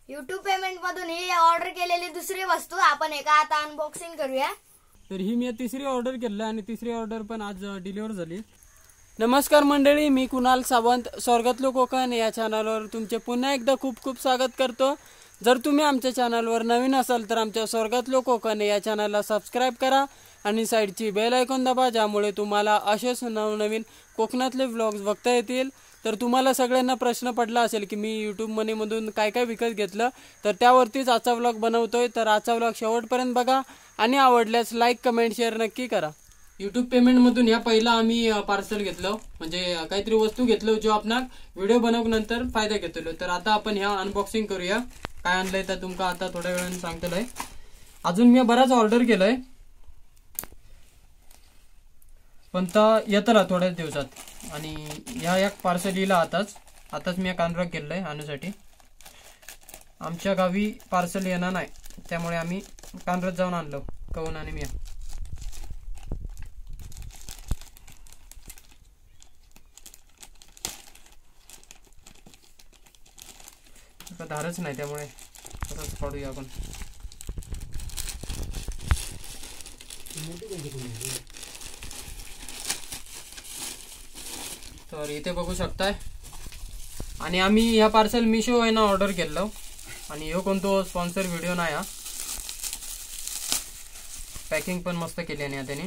YouTube payment मधून ही order केलेली दुसरी वस्तू आपण एका आता अनबॉक्सिंग करूया। तर ही मी तिसरी ऑर्डर केली आणि तिसरी ऑर्डर पण आज डिलिव्हर झाली। नमस्कार मंडळी, मी कुणाल सावंत स्वर्गातलो कोकण या चॅनलवर तुमचे पुन्हा एकदा खूप खूप स्वागत करतो। जर तुम्ही आमच्या चॅनलवर नवीन असाल तर आमच्या स्वर्गातलो कोकण या चॅनलला सबस्क्राइब करा आणि साइडची बेल आयकॉन दाबा, ज्यामुळे तुम्हाला असेच नवनवीन कोकणातले व्लॉग्स बघता येतील। तर तुम्हाला सगळ्यांना प्रश्न पडला असेल की मी YouTube मनीमधून काय काय विकत घेतलं, तर त्यावरतीच आजचा व्लॉग बनवतोय। तर आजचा व्लॉग शेवटपर्यंत बघा आणि आवडल्यास लाईक कमेंट शेअर नक्की करा। YouTube पेमेंटमधून या पहिला आम्ही पार्सल घेतलं, म्हणजे काहीतरी वस्तू घेतलं जो आपण व्हिडिओ बनवल्यानंतर फायदा घेतलो। तर आता आपण ह्या अनबॉक्सिंग करूया। काय आणलंय तर तुमका आता थोड्या वेळाने सांगतलंय। अजून मी बराच ऑर्डर केलंय पण येतला थोड्याच दिवसात। आणि ह्या एक पार्सल येईल आताच मी कॉन्ट्रॅक्ट केलंय आणण्यासाठी। आमच्या गावी पार्सल येणार नाही, त्यामुळे आम्ही कॉन्ट्रॅक्ट जाऊन आणलो कौन आणि मी। धारच नाही त्यामुळे तसंच काढूया आपण। तर इथे बघू शकताय। आणि आम्ही ह्या पार्सल मिशो आहे ना ऑर्डर केलं, आणि ह्यो कोणतो स्पॉन्सर व्हिडिओ नाही हा। पॅकिंग पण मस्त केली आहे त्याने।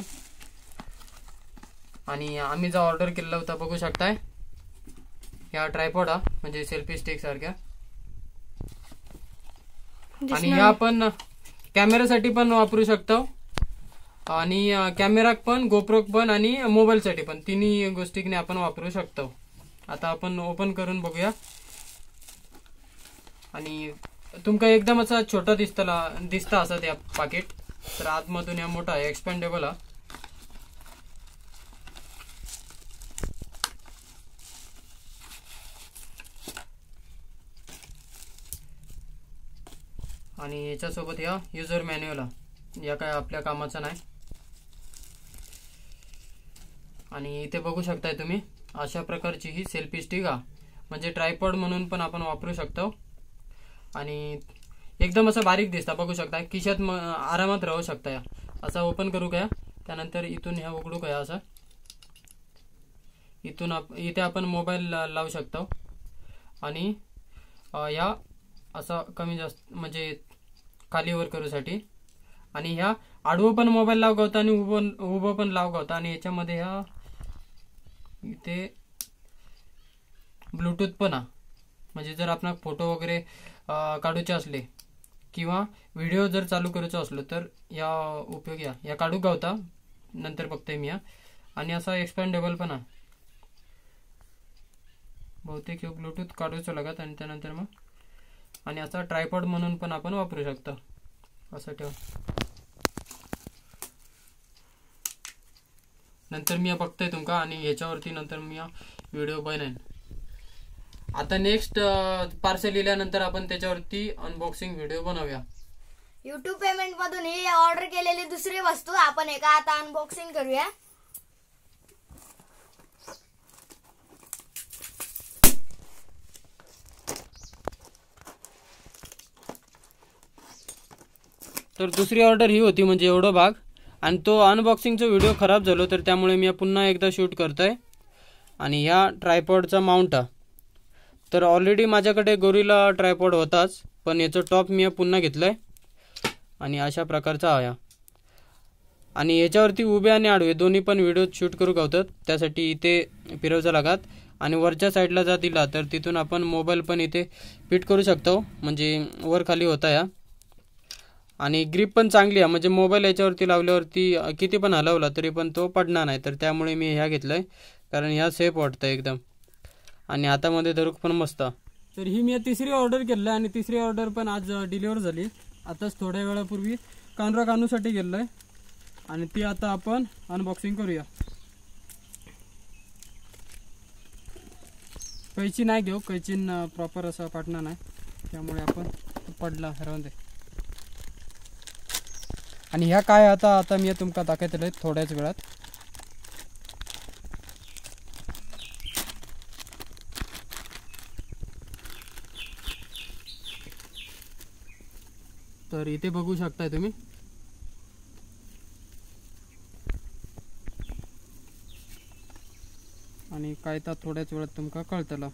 आणि आम्ही जो ऑर्डर केलं होतं बघू शकताय, ह्या ट्रायपॉड हा, म्हणजे सेल्फी स्टिक सारख्या। आणि ह्या आपण कॅमेरासाठी पण वापरू शकतो, आणि कॅमेरा पण, गोप्रो पण आणि मोबाईल साठी पण, तिन्ही गोष्टीने आपण वापरू शकतो। आता आपण ओपन करून बघूया। आणि तुमका एकदम असा छोटा दिसता असा त्या पाकिट। तर आतमधून या मोठा आहे, एक्सपेंडेबल हा। आणि याच्यासोबत या युजर मॅन्युअल हा, या काय आपल्या कामाचा नाही। आणि इथे बघू शकताय तुम्ही अशा प्रकारची ही सेल्फी स्टिक हा, म्हणजे ट्रायपॉड म्हणून पण आपण वापरू शकतो। आणि एकदम असं बारीक दिसता, बघू शकता खिशात आरामात राहू शकता। या असा ओपन करू का, त्यानंतर इथून ह्या उघडू का असं, इथून इथे आपण मोबाईल लावू शकतो। आणि या असा कमी जास्त म्हणजे खाली वर करूसाठी। आणि ह्या आडवं पण मोबाईल लाव गावता आणि उभं पण लाव गावता। आणि याच्यामध्ये ह्या इथे ब्लूटूथ पण हा, म्हणजे जर आपण फोटो वगैरे काढूचे असले किंवा व्हिडिओ जर चालू करायचा असलो तर या उपयोग या काढू गावता, नंतर बघतोय मी। आणि असा एक्सपेंडेबल पण हा, बहुतेक ब्लूटूथ काढूच लागत आणि त्यानंतर मग। आणि असा ट्रायपॉड म्हणून पण आपण वापरू शकतो, असं ठेव। नंतर मी बघतोय तुमका, आणि याच्यावरती नंतर मी व्हिडिओ बनवेन। आता नेक्स्ट पार्सल इल्यानंतर आपण त्याच्यावरती अनबॉक्सिंग व्हिडिओ बनवूया। YouTube पेमेंट मधून ही ऑर्डर केलेली दुसरी वस्तू आपण एका आता अनबॉक्सिंग करूया। तर दुसरी ऑर्डर ही होती, म्हणजे एवढा भाग। आणि तो अनबॉक्सिंगचा व्हिडिओ खराब झालो, तर त्यामुळे मी पुन्हा एकदा शूट करतोय। आणि ह्या ट्रायपॉडचा माउंट हा, तर ऑलरेडी माझ्याकडे गोरिल्ला ट्रायपॉड होताच, पण याचं टॉप मी पुन्हा घेतलंय। आणि अशा प्रकारचा हा। आणि याच्यावरती उभे आणि आडवे दोन्ही पण व्हिडिओ शूट करू गावतात, त्यासाठी इथे फिरवायचं लागत। आणि वरच्या साईडला जर दिला तर तिथून आपण मोबाईल पण इथे फिट करू शकतो, म्हणजे वर खाली होता या। आणि ग्रिप पण चांगली आहे, म्हणजे मोबाईल याच्यावरती लावल्यावरती किती पण हलवला तरी पण तो पडणार नाही। तर त्यामुळे मी ह्या घेतलंय, कारण ह्या सेफ वाटतं एकदम। आणि हातामध्ये धरूक पण मस्त। तर ही मी तिसरी ऑर्डर केली, आणि तिसरी ऑर्डर पण आज डिलिव्हर झाली। आताच थोड्या वेळापूर्वी कॉन्ट्रॅक्ट आणूसाठी गेलोय, आणि ती आता आपण अनबॉक्सिंग करूया। कैची नाही घेऊ, कैचीन प्रॉपर असं पाटणार नाही, त्यामुळे आपण पडला राहून दे। आणि ह्या काय आता मी तुमका दाखवतले थोड्याच वेळात। तर इथे बघू शकताय तुम्ही. आणि काय तर थोड्याच वेळात तुमका कळतला.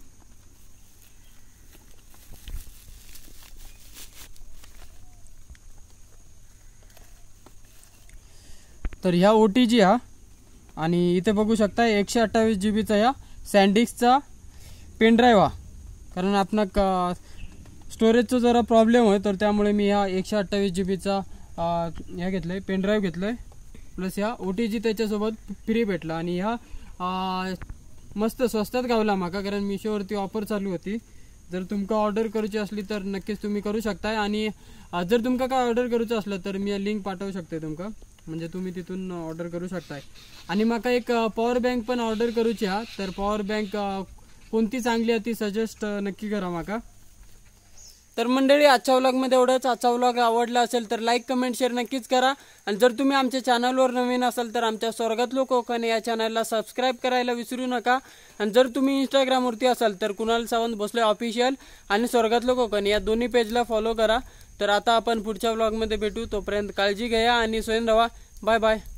तर ह्या OTG हा आणि इथे बघू शकता 128 GB चा या सॅन्डिस्कचा पेन ड्राईव्ह हा. कारण आपण स्टोरेजचा जरा प्रॉब्लेम आहे, तर त्यामुळे मी हा 128 GB चा ह्या घेतलाय, पेन ड्राईव्ह घेतलाय. प्लस ह्या OTG त्याच्यासोबत फ्री भेटला. आणि ह्या मस्त स्वस्तात गावला माका, कारण मिशोवरती ऑफर चालू होती. जर तुमका ऑर्डर करूची असली तर नक्कीच तुम्ही करू शकताय. आणि जर तुमका काय ऑर्डर करूचं असलं तर मी लिंक पाठवू शकते तुमका, म्हणजे तुम्ही तिथून ऑर्डर करू शकताय. आणि माका एक पॉवर बँक पण ऑर्डर करूची हा. तर पॉवर बँक कोणती चांगली आहे ती सजेस्ट नक्की करा माका. तर मंडळी आजच्या व्लॉगमध्ये एवढंच. आजचा व्लॉग आवडला असेल तर लाईक कमेंट शेअर नक्कीच करा. आणि जर तुम्ही आमच्या चॅनलवर नवीन असाल तर आमच्या स्वर्गातलो कोकण या चॅनलला सबस्क्राईब करायला विसरू नका. आणि जर तुम्ही इंस्टाग्रामवरती असाल तर कुणाल सावंत भोसले ऑफिशियल आणि स्वर्गातलो कोकण या दोन्ही पेजला फॉलो करा. तर आता आपण पुढच्या व्लॉगमध्ये भेटू. तोपर्यंत काळजी घ्या आणि स्वयं रहा. Bye bye.